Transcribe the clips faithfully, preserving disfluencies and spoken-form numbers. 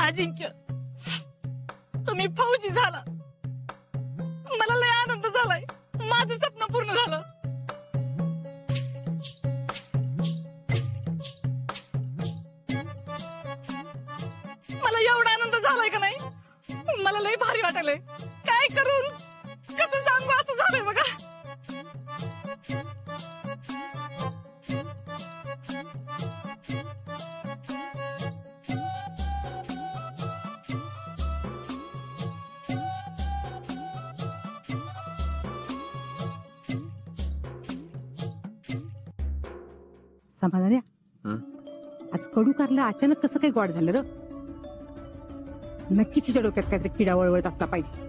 अजिंक्य, तुम्ही फौजी झाला, मला लय आनंद झालाय, माझं स्वप्न पूर्ण झालं. मला एवढा आनंद झालाय का नाही, मला लय भारी वाटायलंय. काय करून कसं सांगू असं झालंय बघा. समाधान या आज कडू कारला अचानक कसं काही गोड झालं र. नक्कीच तिच्या डोक्यात काहीतरी किडा वळवळत असला पाहिजे.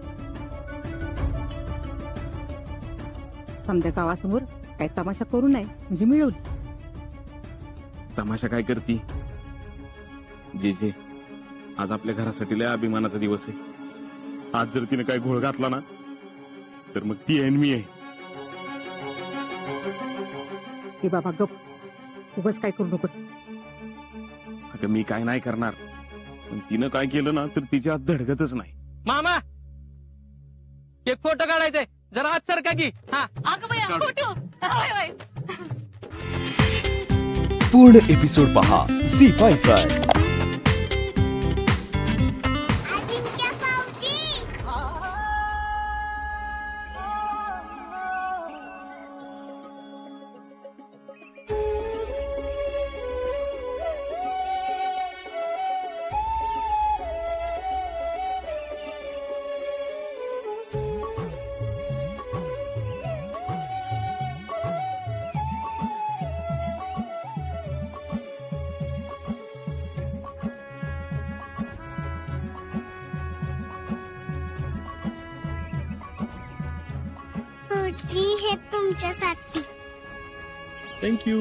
समजा गावासमोर काही तमाशा करू नये म्हणजे मिळवली. तमाशा काय करती जे जे, आज आपल्या घरासाठी लय अभिमानाचा दिवस आहे. आज जर तिने काय घोळ घातला ना तर मग ती आहे मी आहे. हे बाबा गप, उगाच काय करू नकोस. अगं मी काय नाही करणार, पण तिनं काय केलं ना तर तिच्या हात धडकतच नाही. मामा एक फोटो काढायचाय, जरा हात सरका की. हा अगं बया फोटो. होय होय. पूर्ण एपिसोड पहा झी फाईव्ह वर. जी हे तुमच्यासाठी. थँक्यू.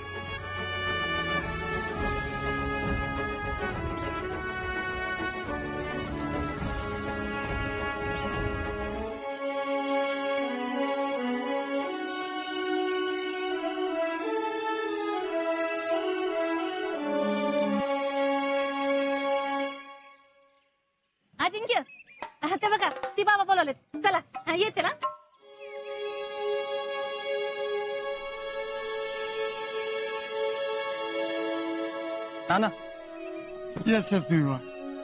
अजिंक्य, ते बघा ती बाबा बोलवलेत. चला येते ना. ना येस येस विवा.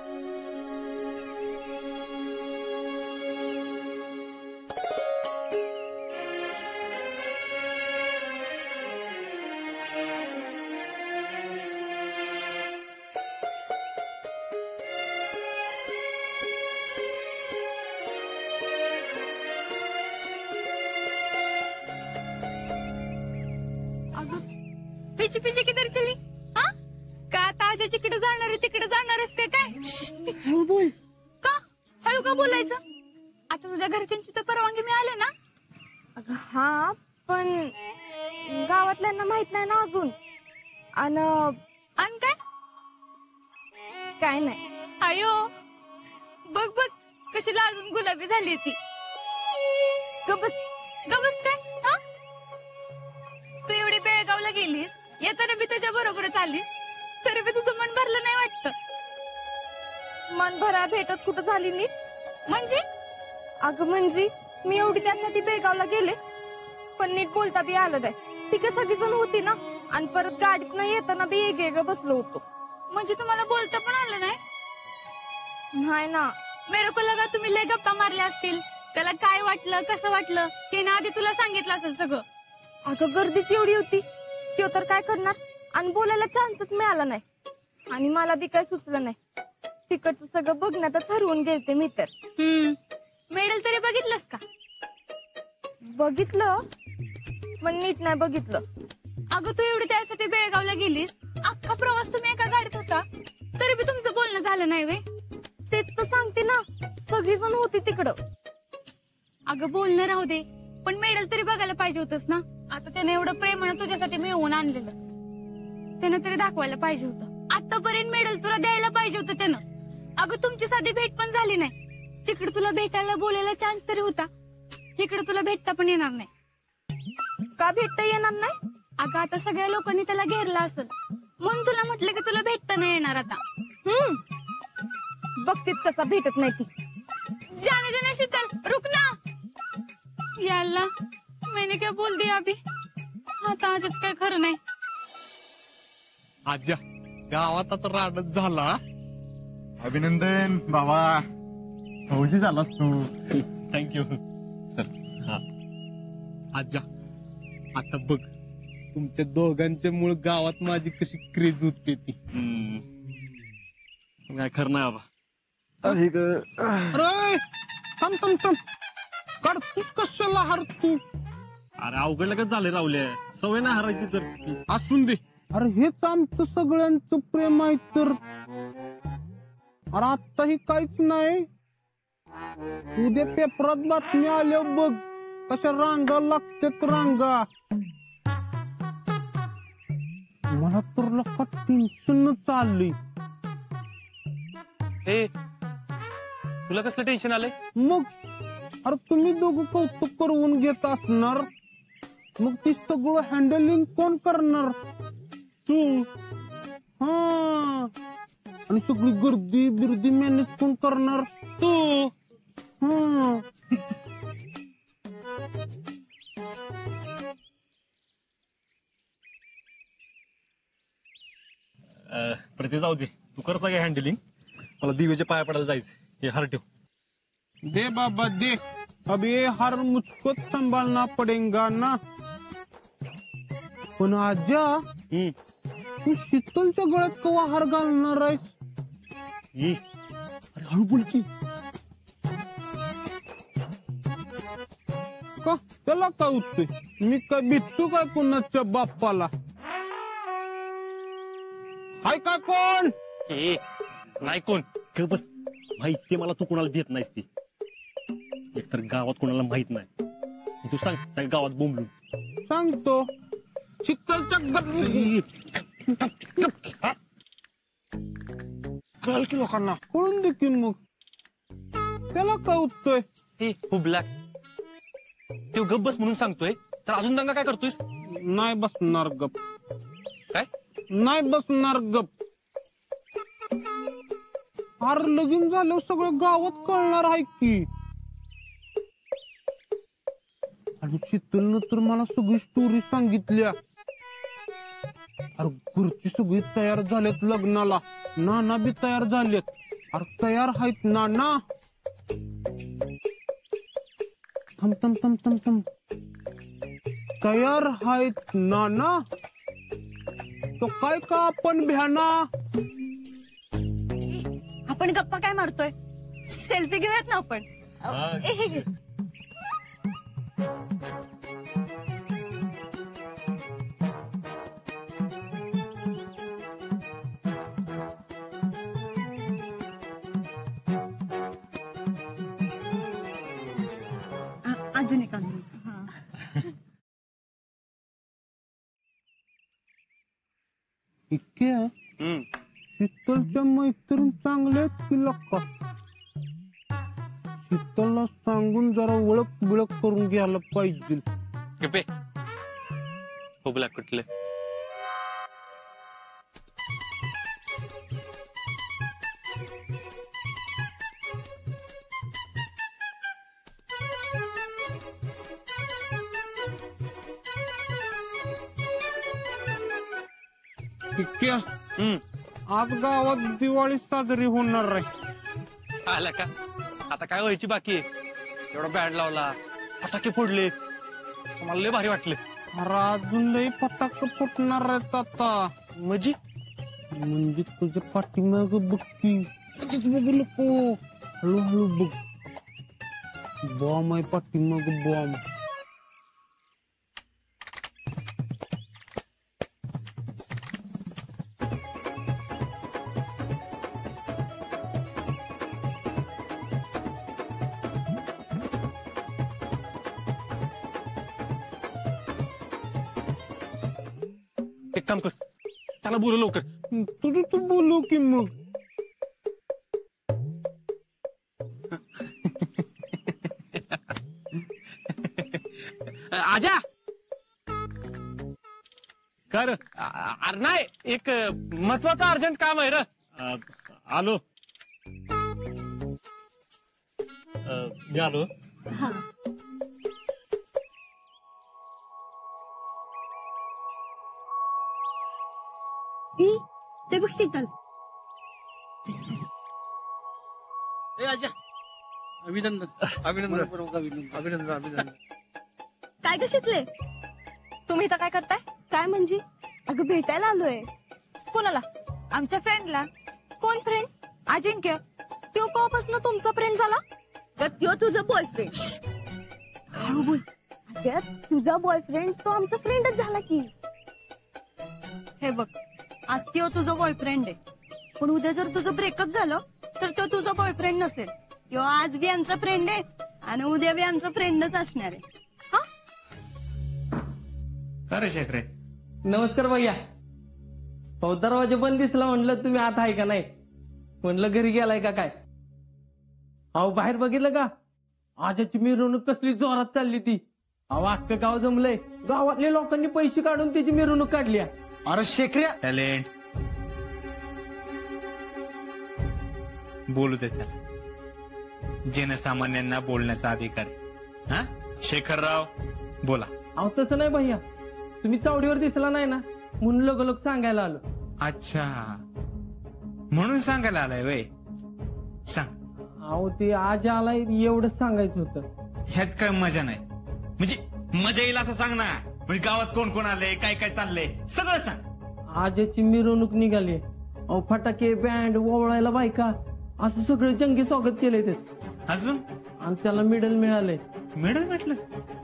पिची पिची किधर चली. का ताज्या तिकडे जाणार आहे, तिकडे जाणार असते काय. हळू बोल. का हळू का बोलायचं. आता तुझ्या घरच्यांची तर परवानगी मिळाली ना. अगं हा, पण गावातल्यांना माहित नाही ना अजून. अन अन काय काय नाही. अयो बघ बघ कशी लाजून गुलाबी झाली ती. गबस गबस काय. हा तू एवढी बेळगावला गेलीस, येताना बी तुझ्या बरोबरच आलीस, तरी बी तुझं मन भरलं नाही वाटत. मन भरा भेटच कुठं झाली नीट. म्हणजे अगं म्हणजे मी एवढी त्यासाठी बेळगावला गेले, पण नीट बोलता बी आलं नाही. तिकडे सगळी जण होती ना, आणि परत गाडीत न येताना बी वेगवेगळं बसलो होतो. म्हणजे तुम्हाला बोलता पण आलं नाही. नाही ना. मेरे को लगा तुम्ही लय गप्पा मारल्या असतील. त्याला काय वाटलं कसं वाटलं ते ना आधी तुला सांगितलं असेल सगळं. अगं गर्दीच एवढी होती, तो तर काय करणार. आणि बोलायला चान्सच मिळाला नाही, आणि मला बी काय सुचलं नाही. तिकडचं सगळं बघण्यातच हरवून गेलते मी तर. हम्म मेडल तरी बघितलंस का. बघितलं पण नीट नाही बघितलं. अगं तू एवढी त्यासाठी बेळगावला गेलीस, अख्खा प्रवास तुम्ही एका गाडीत होता, तरी बी तुमचं बोलणं झालं नाही वे. तेच तर सांगते ना, सगळी जण होती तिकडं. अगं बोलणं राहू दे, पण मेडल तरी बघायला पाहिजे होतस ना. आता त्याने एवढं प्रेमानं तुझ्यासाठी मिळवून आणलेलं, त्यानं तरी दाखवायला पाहिजे होतं. आतापर्यंत मेडल तुला द्यायला पाहिजे होतं त्यानं. अगं तुमची साधी भेट पण झाली नाही. तिकडे तुला भेटायला बोलायला चान्स तरी होता, इकडे तुला भेटता पण येणार नाही. का भेटता येणार नाही. अगं आता सगळ्या लोकांनी त्याला घेरला असेल, म्हणून तुला म्हटलं की तुला भेटता नाही येणार आता. हम्म बघतीत कसा भेटत नाही ती. जाने देना शीतल, रुक ना. या अल्लाह, मैंने क्या बोल दिया अभी. आता आजच काय खरं नाही. आज्या गावात आता राडच झाला. अभिनंदन बाबा, फौजी झालास तू. थँक्यू. चल हा आज्या, आता बघ तुमच्या दोघांच्या मुळे गावात माझी कशी क्रेज होते ती. काय खरं नाही बाबा. अरे थांब थांब थांब, काढ तूच कशाला हार तू. अरे अवघड लगेच झाले रावले, सवय नाही हरायची तर. असून दे. अरे हेच आमचं सगळ्यांचं प्रेम आहे तर. अरे आत्ताही काहीच नाही. उद्या पेपरात बातमी आल्या बघ कशा रांगा लागतात रांगा. मला तर लका टेन्शन चाललंय. हे तुला कसलं टेन्शन आलंय? मग अरे तुम्ही दोघं कौतुक करून घेत असणार, मग ती सगळं हँडलिंग कोण करणार? तू. हा, आणि सगळी गर्दी बिर्दी मॅनेज कोण करणार? तू. हा. प्रति जाऊ दे, तू कर सगळे हँडलिंग. मला दिवेच्या पाया पडायला जायचं. हे हार ठेव. दे बाबा दे. अब ये हार मुझको संभालना पडेगा ना. पण आज्या, तू शीतलच्या गळ्यात कवा हार घालणार आहेस? ये अरे हळू बोल की. का त्याला काय उत्तोय? मी काय भित्तू काय कोणाच्या बाप्पाला? हाय का कोण? ए नाही कोण. ग बस. माहिती मला तू कोणाला देत नाहीस ती. एकतर गावात कोणाला माहित नाही. तू सांग सगळ्या गावात बोंबलून. सांगतो. शीतलच्या कळलं की लोकांना. कळून दे की मग. त्याला काय उत्तोय? हे हो ब्लॅक, ते गप बस म्हणून सांगतोय तर अजून दंगा काय करतोयस? नाही बसणार गप. काय नाही बसणार गप. अरे लगीन झाल्यावर सगळं गावात कळणार आहे की. आणि शीतलनं तर मला सगळी स्टोरी सांगितल्या. अरे घरची सगळी तयार झालेत लग्नाला. नाना बी तयार झालेत. अरे तयार आहेत नाना. थम थम थम थम थम तयार आहेत नाना. तो काय का आपण भ्याना. आपण गप्पा काय मारतोय? सेल्फी घेऊयात ना आपण. हे घे. अजून एक अजून इतक्या शीतलच्या मैत्रीण चांगल्या की लक्का. शीतलला सांगून जरा ओळख बिळख करून घ्यायला पाहिजे. गप्पे हो ब्लॅक कुठले. इतक्या आज गावात दिवाळी साजरी होणार आहे. आला का? आता काय व्हायची बाकी आहे? एवढा बँड लावला, फटाके फोडले, मला लय भारी वाटलं. अरे अजून लई फटाके फुटणार आहेत आता. म्हणजे म्हणजे तुझ्या पाठीमाग बघ की. बघू नको, हळूहळू बघ. बॉम्ब आहे पाठीमाग बॉम्ब. एक काम कर, त्याला बोलू लवकर. तुझं तू बोलू की मग. आजा कर. अरे नाही, एक महत्वाचं अर्जंट काम आहे र. आलो. अं, मी आलो. हा ई, ते बघ शीतल. अभिनंदन अभिनंदन अभिनंदन अभिनंदन अभिनंदन. काय ग शिकले तुम्ही इथं काय करताय? काय म्हणजे? अगं भेटायला आलोय. कोणाला? आमच्या फ्रेंडला. कोण फ्रेंड? अजिंक्य. तो कवापासून तुमचा फ्रेंड झाला? तर तो तुझा बॉयफ्रेंड. हळू बोल. अगं तुझा बॉयफ्रेंड तो आमचा फ्रेंडच झाला की. हे बघ, आज तो तुझा बॉयफ्रेंड आहे, पण उद्या जर तुझं ब्रेकअप झालं तर तो तुझा बॉयफ्रेंड नसेल. तो आज बी आमचा फ्रेंड आहे आणि उद्या बी आमचा फ्रेंडच असणार आहे. अरे शेखरे, नमस्कार भैया. हो दरवाजा बंद दिसला म्हणलं तुम्ही आत आहे का नाही, म्हणलं घरी गेलाय का काय. अहो बाहेर बघितलं का, आजाची मिरवणूक कसली जोरात चालली ती. अहो अख्खं गाव जमलंय, गावातल्या लोकांनी पैसे काढून त्याची मिरवणूक काढली. अरे शेखरे टॅलेंट बोलू दे त्याला. जनसामान्यांना बोलण्याचा अधिकार आहे. हा शेखरराव बोला. अहो तसं नाही भैया, तुम्ही चावडीवर दिसला नाही ना म्हणून लगोलग सांगायला आलो. अच्छा, म्हणून सांगायला आलाय वय. सांग. अहो ते आज आलाय एवढंच सांगायचं होतं. ह्यात काय मजा नाही, म्हणजे मजा येईल असं सांग ना. म्हणजे गावात कोण कोण आले, काय काय चाललंय सगळं सांग. आजाची मिरवणूक निघाली. अहो फटाके बँड ओवळायला बायका असं सगळं जंगी स्वागत केलंय ते. अजून आणि त्याला मेडल मिळालंय. मेडल म्हटलं?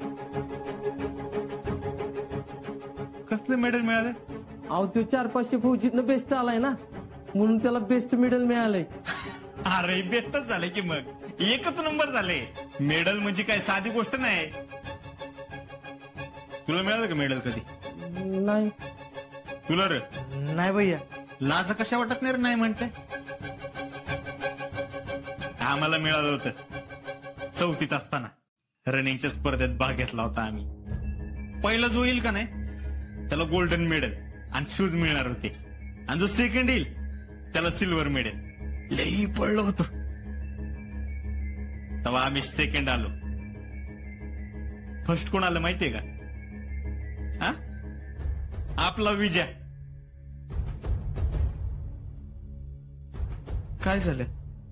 कसलं मेडल मिळालं? अहो तो चार पाचशे फौजीतनं बेस्ट आलाय ना म्हणून त्याला बेस्ट मेडल मिळालंय. अरे बेस्टच झाले की मग, एकच नंबर झाले. मेडल म्हणजे काय साधी गोष्ट नाही. तुला मिळालं का मेडल कधी? नाही. तुला रे? नाही भैया. लाज कशा वाटत नाही रे नाही म्हणते. आम्हाला मिळालं होतं चौथीत असताना. रनिंगच्या स्पर्धेत भाग घेतला होता आम्ही. पहिला जो येईल का नाही त्याला गोल्डन मेडल आणि शूज मिळणार होते, आणि जो सेकंड येईल त्याला सिल्वर मेडल. लई पडलो होतो तेव्हा आम्ही सेकंड आलो. फर्स्ट कोण आलं माहितीये का? हा, आपला विजय. काय झालं?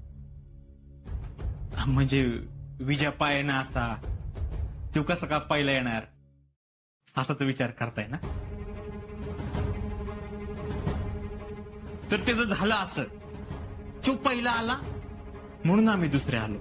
म्हणजे विजय पायना असा, तो कसा का पहिला येणार असाच विचार करताय ना. तर त्याचं झालं असं, तो पहिला आला म्हणून आम्ही दुसरे आलो.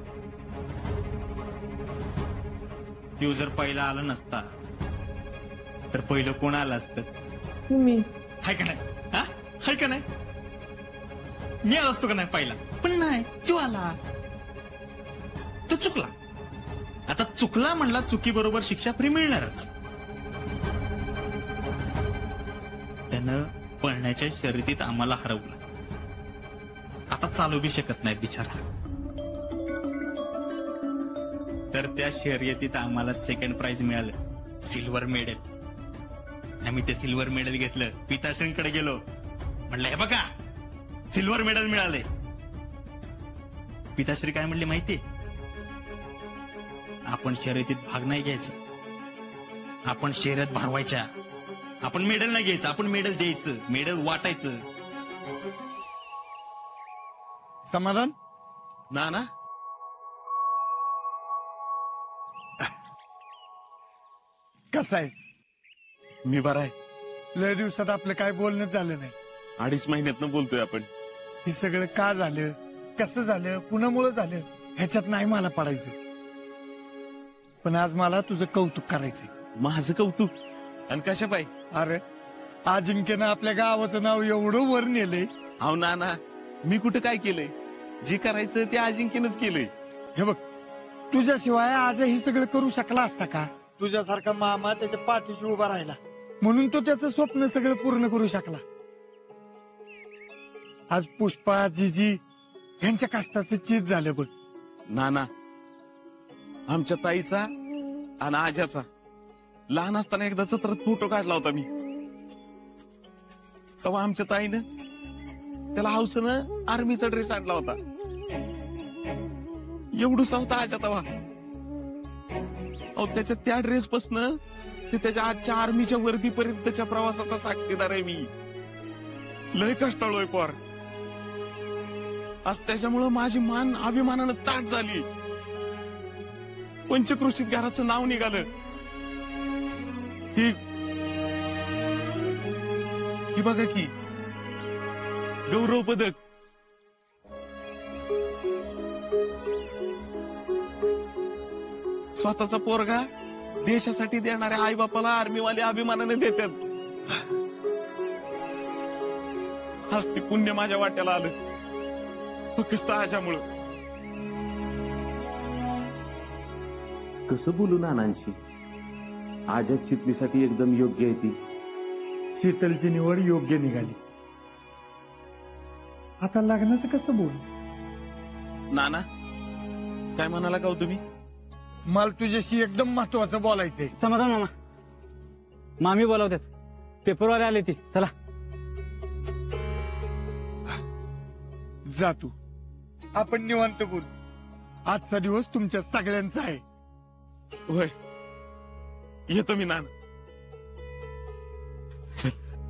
तो जर पहिला आला नसता तर पहिलं कोण आलं असतं? तुम्ही. हाय का नाही? हा हाय का नाही? मी आलो असतो का नाही पहिला? पण नाही, तो आला. तो चुकला. आता चुकला म्हणला, चुकी बरोबर शिक्षा फ्री मिळणारच. त्यानं पळण्याच्या शर्यतीत आम्हाला हरवलं. आता चालू बी शकत नाही बिचारा. तर त्या शर्यतीत आम्हाला सेकंड प्राइज मिळालं, सिल्वर मेडल. आम्ही ते सिल्वर मेडल घेतलं, पिताश्रींकडे गेलो, म्हणलं हे बघा सिल्वर मेडल मिळाले. पिताश्री काय म्हणले माहितीये? आपण शर्यतीत भाग नाही घ्यायचं, आपण शर्यत भरवायच्या. आपण मेडल नाही घ्यायचं, आपण मेडल द्यायचं, मेडल वाटायचं. समाधान ना ना कसा आहेस? मी बरा आहे. लय दिवसात आपलं काय बोलणं झालं नाही. अडीच महिन्यातनं बोलतोय आपण. हे सगळं का झालं, कसं झालं, कुणामुळं झालं ह्याच्यात नाही मला पडायचं. पण आज मला तुझं कौतुक करायचंय. माझं कौतुक? आणि कशा पाय? अरे अजिंक्यनं आपल्या गावाचं नाव एवढं वर नेलंय. अहो ना ना, मी कुठं काय केलंय? जे करायचं ते अजिंक्यनंच केलंय. हे बघ, तुझ्याशिवाय आज हे सगळं करू शकला असता का? तुझ्यासारखा मामा त्याच्या पाठीशी उभा राहिला म्हणून तो त्याचं स्वप्न सगळं पूर्ण करू शकला. आज पुष्पा, जिजी यांच्या कष्टाचं चीज झालं बघ. ना ना, आमच्या ताईचा आणि आज्याचा लहान असताना एकदा जत्रात फोटो काढला होता मी. तेव्हा आमच्या ताईनं त्याला हौसनं आर्मीचा ड्रेस आणला होता. एवढूसा होता आजा तवा. अहो त्याच्या त्या ड्रेस पासन ते त्याच्या आजच्या आर्मीच्या वर्दीपर्यंतच्या प्रवासाचा साक्षीदार आहे मी. लय कष्टाळू आहे पोर. आज त्याच्यामुळं माझी मान अभिमानानं ताट झाली. पंचक्रोशीत घराचं नाव निघालं. ही ही बघा की गौरव पदक. स्वतःचा पोरगा देशासाठी देणाऱ्या आई बापाला आर्मीवाले अभिमानाने देतात. आज ते पुण्य माझ्या वाट्याला आलं फक्त आजामुळं. कसं बोलू नानांशी? आजा चितलीसाठी एकदम योग्य आहे ती. शीतलची निवड योग्य निघाली. आता लग्नाचं कसं बोल? नाना काय म्हणाला का हो तुम्ही? मला तुझ्याशी एकदम महत्वाचं बोलायचंय. समाधान मामा, मामी बोलावतात. पेपरवाले आले ती. चला जा तू, आपण निवांत बोल. आजचा दिवस तुमच्या सगळ्यांचा आहे. होय येतो मी नाना. चल.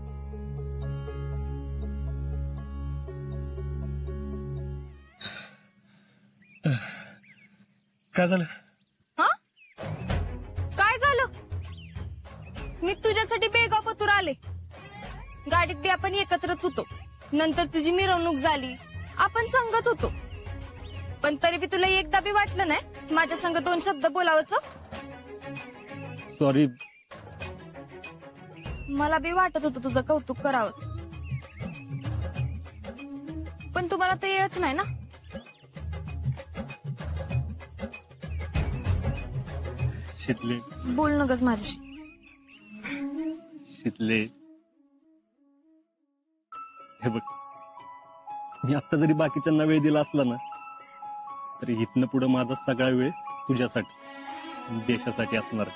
काय झालं? हा काय झालं? मी तुझ्यासाठी बेगापतूर आले. गाडीत बी आपण एकत्रच होतो. नंतर तुझी मिरवणूक झाली, आपण संगच होतो. पण तरी बी तुला एकदा बी वाटलं नाही माझ्या संग दोन शब्द बोलावंस? सॉरी. मला बी वाटत होतं तुझं कौतुक करावंस, पण तुम्हाला ते येळच नाही ना. शितले बोल नगच माझ्याशी. शितले हे बघ, मी आता जरी बाकीच्यांना वेळ दिला असला ना तरी इथनं पुढे माझा सगळा वेळ तुझ्यासाठी देशासाठी असणार.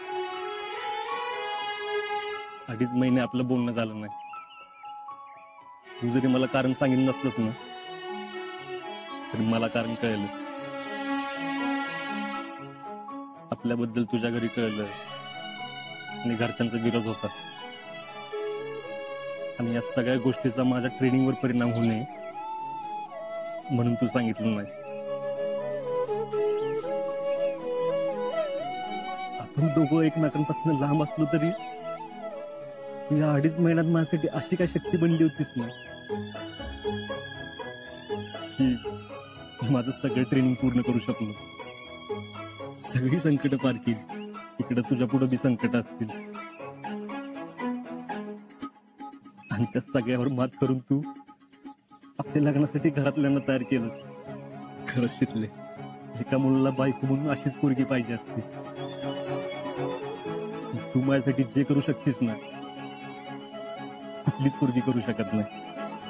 अडीच महिने आपलं बोलणं झालं नाही. तू जरी मला कारण सांगितलं नसलंस ना तरी मला कारण कळलं. आपल्याबद्दल तुझ्या घरी कळलं आणि घरच्यांचा विरोध होता. आणि या सगळ्या गोष्टीचा माझ्या ट्रेनिंगवर परिणाम होऊ नये म्हणून तू सांगितलं नाही. आपण दोघं एकमेकांपासून लांब असलो तरी तू या अडीच महिन्यात माझ्यासाठी अशी काय शक्ती बनली होतीस ना की माझं सगळं ट्रेनिंग पूर्ण करू शकलो. सगळी संकट पार केली. इकडे तुझ्या पुढे बी संकट असतील आणि त्या सगळ्यावर मात करून तू आपल्या लग्नासाठी घरातल्यांना तयार केलं. खरंच शिकले, एका मुलाला बायको म्हणून अशीच पोरगी पाहिजे असते. तू माझ्यासाठी जे करू शकतेस ना कुठलीच पोरगी करू शकत नाही.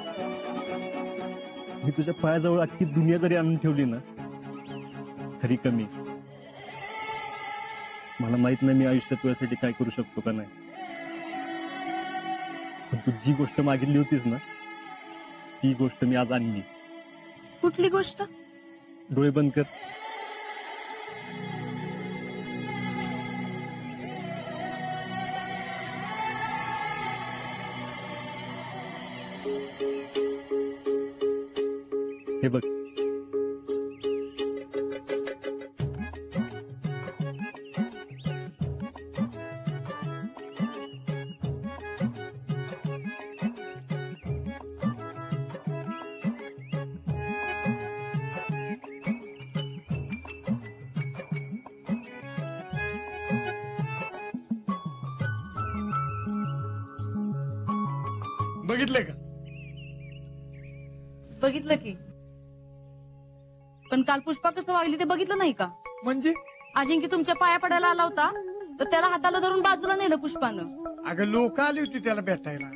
मी तुझ्या पायाजवळ अख्खी दुनिया जरी आणून ठेवली ना तरी कमी. मला माहित नाही मी आयुष्यात तुझ्यासाठी काय करू शकतो का नाही, पण तू जी गोष्ट मागितली होतीस ना ती गोष्ट मी आज आणली. कुठली गोष्ट? डोळे बंद कर. हे बघ, बघितलंय का? बघितलं की, पण काल पुष्पा कसं वागली ते बघितलं नाही का? म्हणजे अजिंक्य तुमच्या पाया पडायला आला होता तर त्याला हाताला धरून बाजूला नेलं पुष्पानं. अगं लोक आली होती त्याला भेटायला.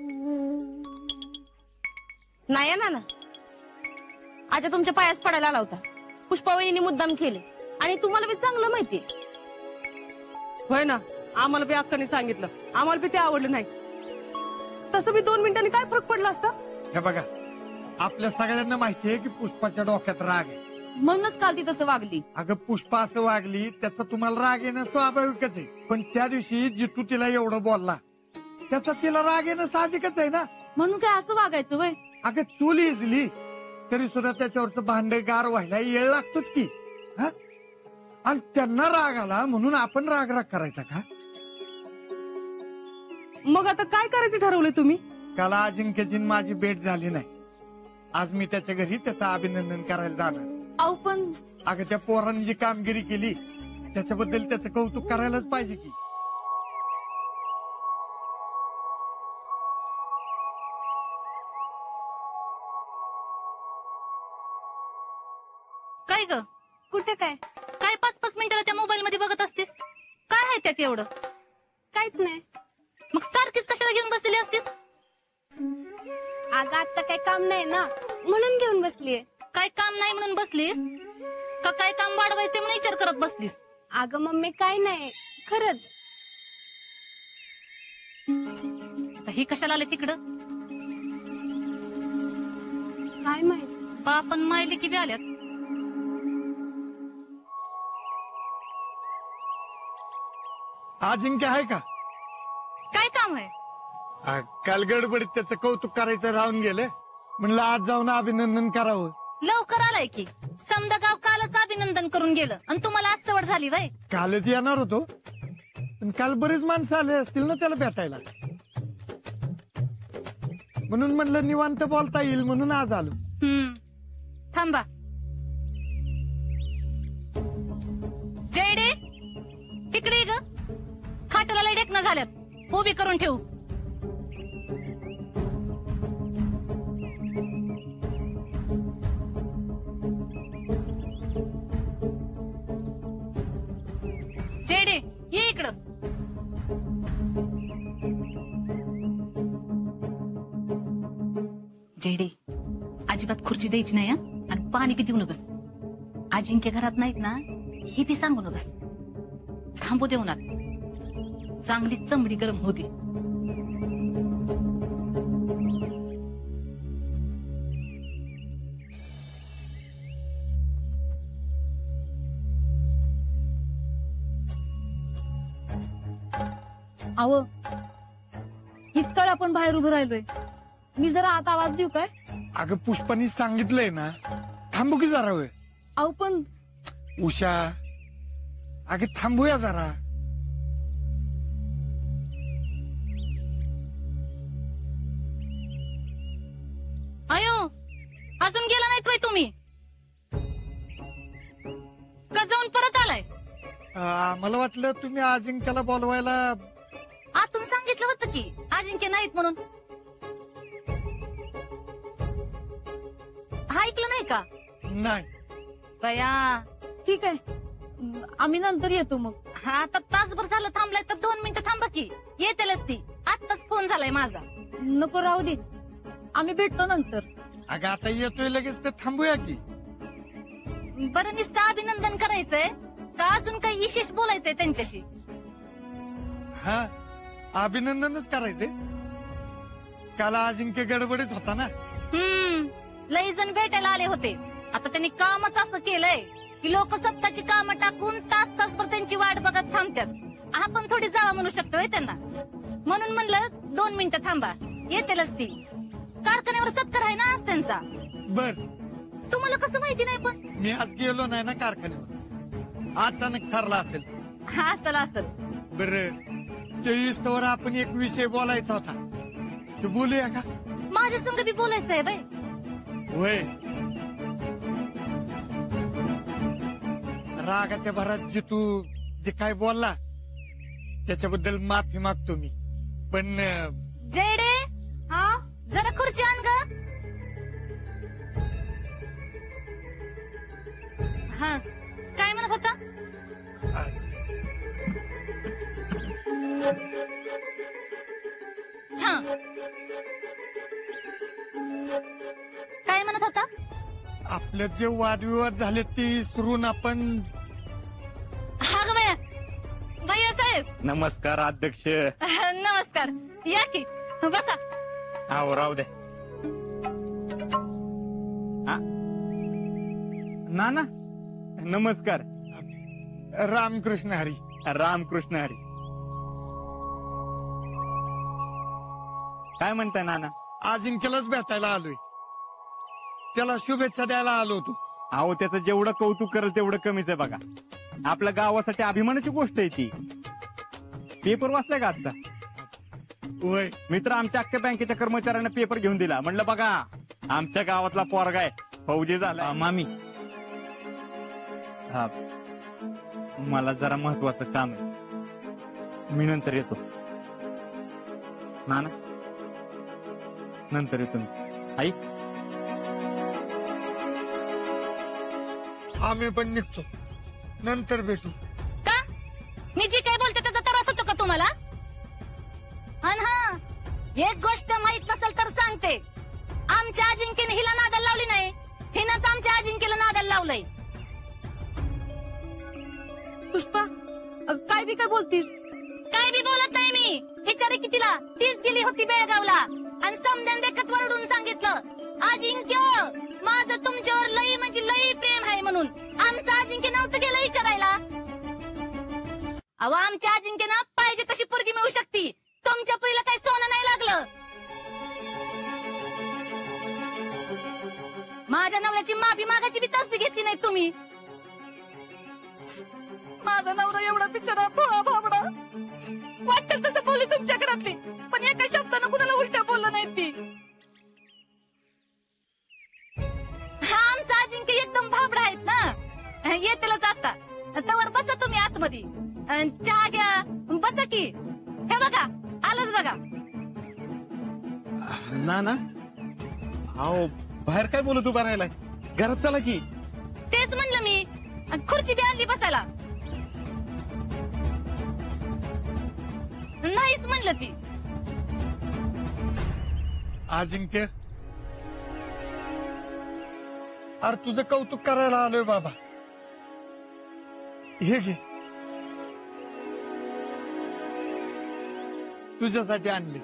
नाही ना ना आजा तुमच्या पायास पडायला आला होता. पुष्पावहिनीने मुद्दाम केले आणि तुम्हाला बी चांगलं माहितीये. होय ना, आम्हाला बी अक्काने सांगितलं, आम्हाला बी ते आवडलं नाही. तसं बी दोन मिनिटांनी काय फरक पडला असता? हे बघा, आपल्या सगळ्यांना माहिती आहे की पुष्पाच्या डोक्यात राग आहे. म्हणूनच काल ती तसं वागली. अगं पुष्पा असं वागली त्याचा तुम्हाला राग येणं स्वाभाविकच आहे, पण त्या दिवशी जितू तिला एवढं बोलला त्याचा तिला राग येणं साहजिकच आहे ना. म्हणून काय असं वागायचं वय? अगं चूल इजली तरी सुद्धा त्याच्यावरचं भांड गार व्हायला येळ लागतोच की. हा? आणि त्यांना राग आला म्हणून आपण राग राग करायचा का? मग आता काय करायचं ठरवलंय तुम्ही? काल अजिंक्यची माझी भेट झाली नाही. आज मी त्याच्या घरी त्याचं अभिनंदन करायला जाणार. अहो पण अगं त्या पोरांनी जी कामगिरी केली त्याच्याबद्दल त्याचं कौतुक करायलाच पाहिजे की. काय ग? कुठे काय? काय पाच पाच मिनिटाला त्या मोबाईल मध्ये बघत असतीस? काय आहे त्यात एवढं? काहीच नाही. मग सारखीच कशाला घेऊन बसलेली असतीस? अगं आता काही काम नाही ना म्हणून घेऊन बसलीये. काय काम नाही म्हणून बसलीस का काय काम वाढवायचे म्हणून विचार करत बसलीस? अगं मम्मी काय नाही खरंच. हे कशाला आले तिकडं? काय माहित. बापन मायले की बी आल्यात. अजिंक्य आहे का? काय काम आहे? आ, काल गडबडीत त्याचं कौतुक करायचं राहून गेलं, म्हणलं आज जाऊन अभिनंदन करावं. लवकर आलाय की. समजा गाव कालच अभिनंदन करून गेलं आणि तुम्हाला आज सवड झाली वय? कालच येणार होतो पण काल बरेच माणसं आले असतील ना त्याला भेटायला, म्हणून म्हणलं निवांत बोलता येईल म्हणून आज आलो. हम्म थांबा. जयडे तिकडे ग. खाटाला लय डेकणं झाल्यात, उभी करून ठेवू. जयडे ये इकडं. जयडे अजिबात खुर्ची द्यायची नाही आणि पाणी बी देऊ नकस. अजिंक्य घरात नाहीत ना हे बी सांगू नकस. थांबू देऊ नका. चांगली चमडी गरम होती. अहो इतकाळ आपण बाहेर उभं राहिलोय, मी जरा आता आवाज देऊ काय? अगं पुष्पानी सांगितलंय ना थांबू की जरा वेळ. अहो पण उषा अगं थांबूया जरा. अयो अजून गेला नाहीत वय तुम्ही? का जाऊन परत आलाय? आ, मला वाटलं तुम्ही अजिंक्याला बोलवायला. आतून सांगितलं होतं की अजिंक्य नाहीत म्हणून. हा ऐकलं नाही का? नाही बया. ठीक आहे आम्ही नंतर येतो. मग हा आता तासभर झालं थांबलाय तर दोन मिनिटं थांबा की. येतेलच ती. आत्ताच फोन झालाय माझा. नको राहू दे, आम्ही भेटतो नंतर. अगं आता येतोय लगेच तर थांबूया की. बरं नुसतं अभिनंदन करायचंय का अजून काही विशेष बोलायचंय त्यांच्याशी? हा अभिनंदनच करायचंय. काल अजिंक्य गडबडीत होता ना. हम्म लई जण भेटायला आले होते. आता त्यांनी कामच असं केलंय की लोक स्वतःची कामं टाकून तास तासभर त्यांची वाट बघत थांबतात. आपण थोडी जावा म्हणू शकतोय त्यांना. म्हणून म्हणलं दोन मिनिटं थांबा. येतेलच ती. कारखान्यावर सत्कार आहे ना आज त्यांचा. बर तुम्हाला कसं माहिती नाही? पण मी आज गेलो नाही ना कारखान्यावर. अचानक ठरला असेल. हा असल असल. बर ते इस्तवर आपण एक विषय बोलायचा होता, ते बोलूया का? माझ्या संग बी बोलायचंय बाई. होय रागाच्या भरात जे तू जे काय बोलला त्याच्याबद्दल माफी मागतो मी. पण जयडे हा जरा खुर्ची आण ग. हा काय म्हणत होता? हा काय म्हणत होता? आपले जे वादविवाद झाले ते सुरून आपण. हा ग भैया. भैया साहेब नमस्कार अध्यक्ष. नमस्कार. या की बसा. आहो राहू दे. नाना नमस्कार. रामकृष्ण हरी. रामकृष्ण हरी. काय म्हणताय नाना? अजिंक्यलाच भेटायला आलोय. त्याला शुभेच्छा द्यायला आलो होतो. अहो त्याचं जेवढं कौतुक करेल तेवढं कमीच आहे बघा. आपल्या गावासाठी अभिमानाची गोष्ट आहे ती. पेपर वाचलाय का आता? होय. मित्र आमच्या अख्ख्या बँकेच्या कर्मचाऱ्यांना पेपर घेऊन दिला. म्हणलं बघा आमच्या गावातला पोरगा आहे, फौजी झाला. मामी हा मला जरा महत्वाचं काम आहे, मी नंतर येतो. नाना नंतर येतो मी. आई आम्ही पण निघतो, नंतर भेटू. का मी जी काय बोलते त्याचा त्रास होतो का तुम्हाला? अन हा एक गोष्ट माहित नसेल तर सांगते, आमच्या अजिंक्यने हिला नादाला लावली नाही, हिनंच आमच्या अजिंक्यला नादाला लावलंय. पुष्पा काय बी काय बोलतीस? काय बी बोलत नाही मी. विचारे की तिला, तीच गेली होती बेळगावला आणि समजून देखत वरडून सांगितलं अजिंक्य माझं तुमच्यावर लई म्हणजे लई प्रेम आहे म्हणून. आमचं अजिंक्य नव्हतं गेलं विचारायला. अहो आमच्या अजिंक्यना पाहिजे तशी पोरगी मिळू शकती, तुमच्या पुरीला काही सोनं नाही लागलं. माझ्या नवऱ्याची माफी मागायची बी तसदी घेतली नाही तुम्ही. माझा नवरा एवढा बिचारा भोळा भाबडा, वाटतं तसं बोलली तुमच्या घरातली, पण एका शब्दानं कुणाला उलट्या बोललं नाही ती. हा आमचा अजिंक्य एकदम भाबडा आहेत ना. येतेला जाता तवर बसा तुम्ही आतमध्ये, चहा घ्या बसा की. हे बघा आलंच बघा. नाना अहो बाहेर काय बोलत उभा राहिलाय, घरात चला की. तेच म्हणलं मी, खुर्ची बी आणली बसायला. नाहीच म्हणलं ती. अजिंक्य अरे तुझं कौतुक करायला आलोय बाबा. हे घे तुझ्यासाठी आणले.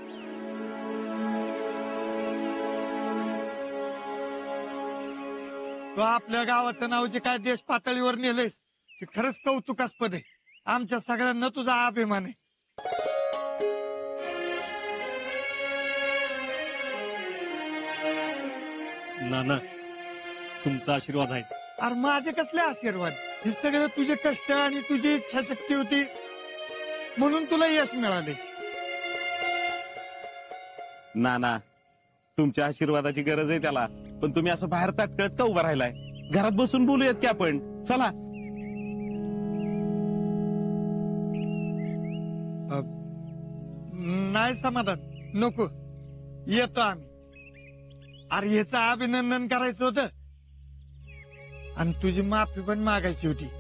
तो आपल्या गावाचं नाव जे काय देश पातळीवर नेलंयस ते खरंच कौतुकास्पद आहे. आमच्या सगळ्यांना तुझा अभिमान आहे. नाना तुमचा आशीर्वाद आहे. अरे माझे कसले आशीर्वाद, हे सगळं तुझे कष्ट आणि तुझी इच्छाशक्ती होती म्हणून तुला यश मिळाले. नाना तुमच्या आशीर्वादाची गरज आहे त्याला, पण तुम्ही असं बाहेर ताटकळत का उभा राहिलाय? घरात बसून बोलूयात की आपण, चला. नाही समाधान नको, येतो आम्ही. अरे याचं अभिनंदन करायचं होतं आणि तुझी माफी पण मागायची होती.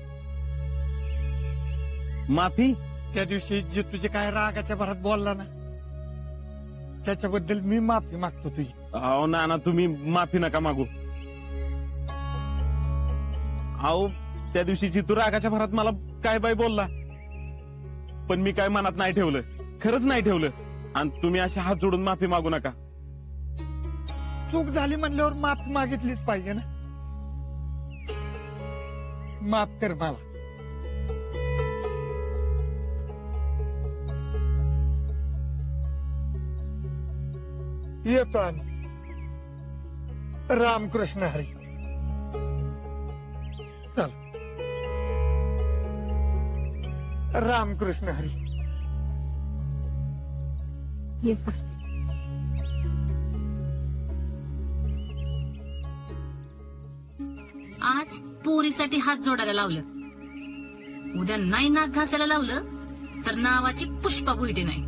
माफी? त्या दिवशी जे तुझे काय रागाच्या भरात बोलला ना त्याच्याबद्दल मी माफी मागतो तुझी. अहो नाना तुम्ही माफी नका मागू. अहो त्या दिवशी जितू रागाच्या भरात मला काय बाई बोलला, पण मी काय मनात नाही ठेवलं, खरंच नाही ठेवलं. आणि तुम्ही असे हात जोडून माफी मागू नका. चूक झाली म्हणल्यावर माफी मागितलीच पाहिजे ना. माफ कर मला. येतो आम्ही. रामकृष्ण हरी. चल रामकृष्ण हरी. आज पोरीसाठी हात जोडायला लावलं, उद्या नाही नाक घासायला लावलं तर नावाची पुष्पा भुईटे नाही.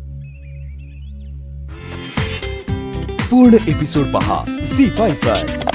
पूर्ण एपिसोड पहा झी फाईव्ह वर.